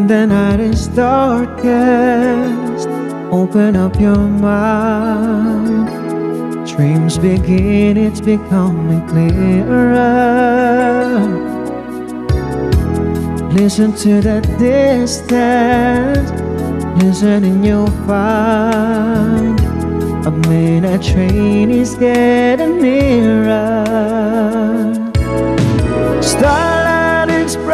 When the night is darkest, open up your mind. Dreams begin, it's becoming clearer. Listen to the distance, listen and you'll find a minute train is getting nearer. Starlight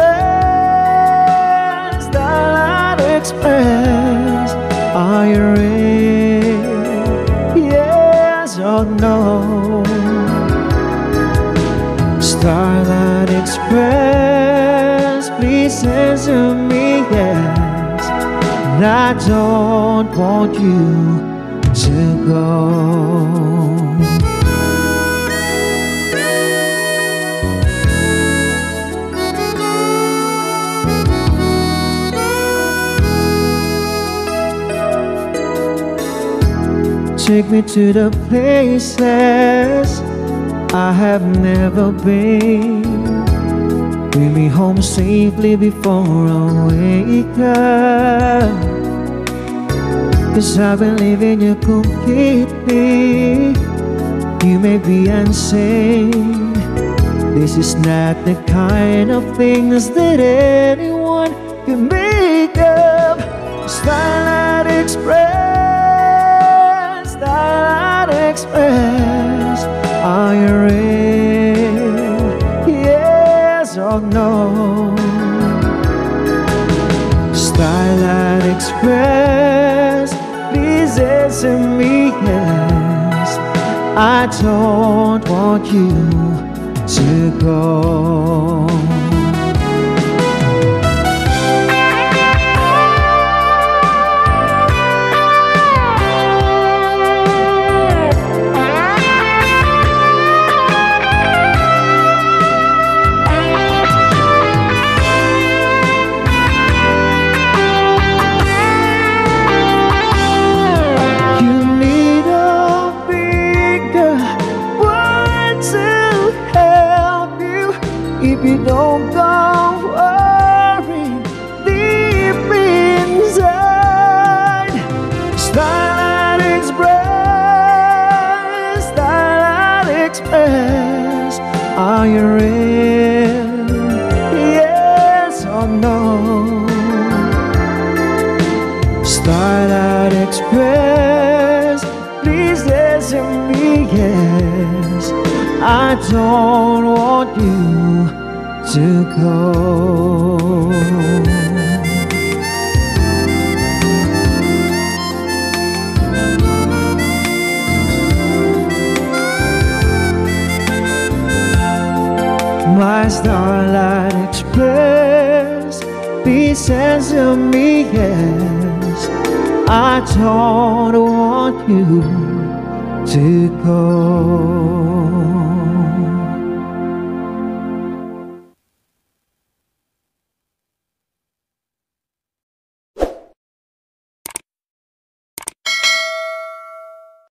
Express, Starlight Express, are you ready? Yes or no? Starlight Express, please answer me yes. And I don't want you to go. Take me to the places I have never been. Bring me home safely before I wake up. 'Cause I've been leaving you completely. You may be insane. This is not the kind of things that anyone can make up. Starlight Express, Starlight Express, are you ready? Yes or no? Starlight Express, please answer me yes. I don't want you to go. If you don't go worrying deep inside. Starlight Express, Starlight Express, are you ready? Yes or no? Starlight Express, please answer me yes. I don't want you to go. My Starlight Express, please answer me yes. I don't want you to go.